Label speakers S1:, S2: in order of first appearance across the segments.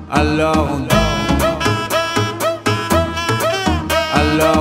S1: Alors on danse. Alors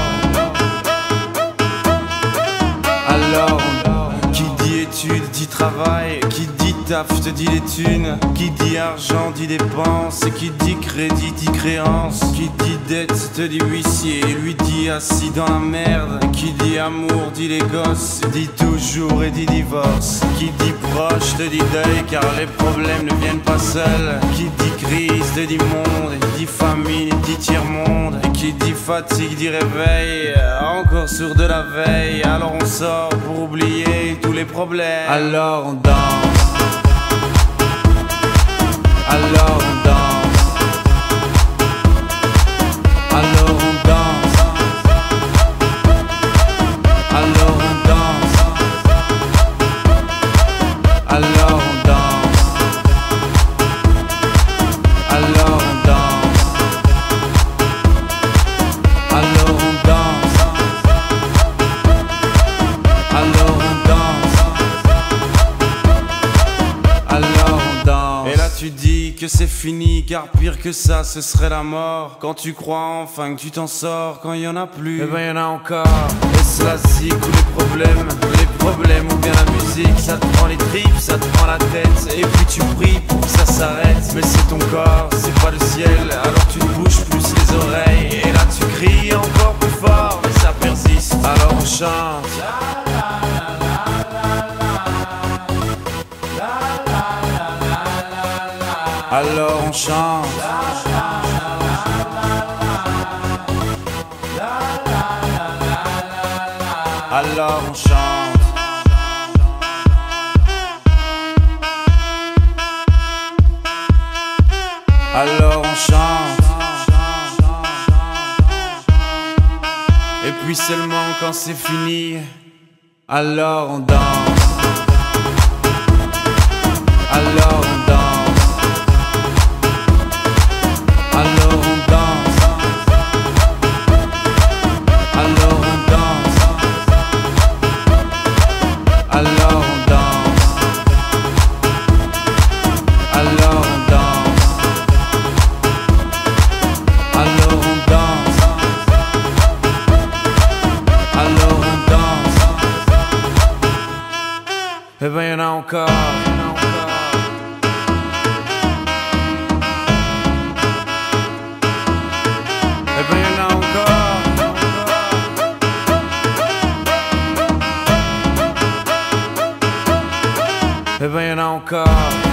S1: qui dit études dit travail, qui dit taf te dit les thunes, qui dit argent dit dépenses, et qui dit crédit dit créance, qui dit dette te dit huissier, lui dit assis dans la merde, qui dit amour dit les gosses, dit toujours et dit divorce, qui dit proche te dit deuil car les problèmes ne viennent pas seuls, qui dit crise te dit monde, et dit famine dit tiers-monde, et qui dit fatigue dit réveil, encore sourd de la veille, alors on sort pour oublier tous les problèmes. Alors on danse. Alors on danse. Alors on danse. Alors on danse. Alors on danse. Alors on danse. Alors on danse. Alors on danse. Alors on danse. Et là tu dis que c'est fini, car pire que ça ce serait la mort. Quand tu crois enfin que tu t'en sors, quand il y en a plus, eh ben y en a encore. Et cela zig ou les problèmes ou bien la musique, ça te prend les tripes, ça te prend la tête, et puis tu pries pour que ça s'arrête. Mais c'est ton corps, c'est pas le ciel, alors tu te bouges plus les oreilles, et là tu cries encore plus fort, mais ça persiste, alors on chante. Alors on chante. Alors on chante. Alors on chante. Et puis seulement quand c'est fini, alors on danse. Alors on danse. Alors on danse. Alors on danse. Alors on danse. Alors on danse. Alors on danse. Alors on danse. Eh ben y'en a encore. Eh ben y'en a encore. Eh ben y'en a encore.